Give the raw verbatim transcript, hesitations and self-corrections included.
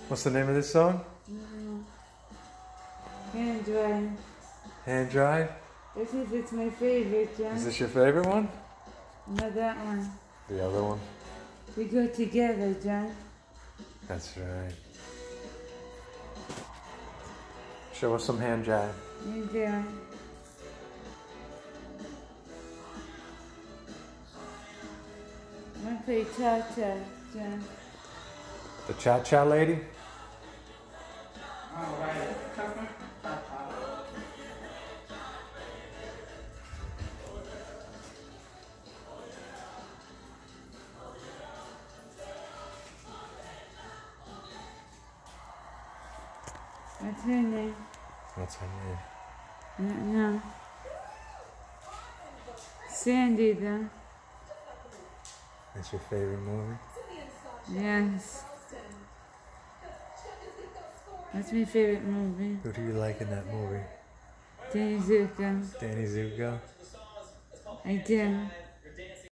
What's the name of this song? Mm. Hand drive. Hand Drive? This is it's my favorite, John. Is this your favorite one? Not that one. The other one? We go together, John. That's right. Show us some hand jive. You do. I'm gonna play cha-cha, John. The cha-cha lady? Alright. What's her name? What's her name? I don't know. Sandy, though. That's your favorite movie? Yes. That's my favorite movie. Who do you like in that movie? Danny Zuko. Danny Zuko? I do.